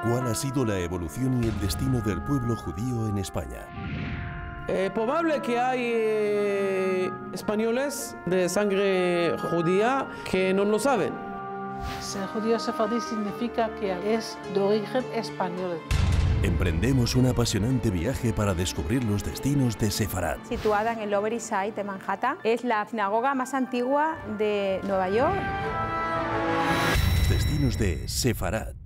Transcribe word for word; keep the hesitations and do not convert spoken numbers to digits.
¿Cuál ha sido la evolución y el destino del pueblo judío en España? Es probable que hay eh, españoles de sangre judía que no lo saben. Ser judío sefardí significa que es de origen español. Emprendemos un apasionante viaje para descubrir los destinos de Sefarad. Situada en el Lower East Side de Manhattan, es la sinagoga más antigua de Nueva York. Destinos de Sefarad.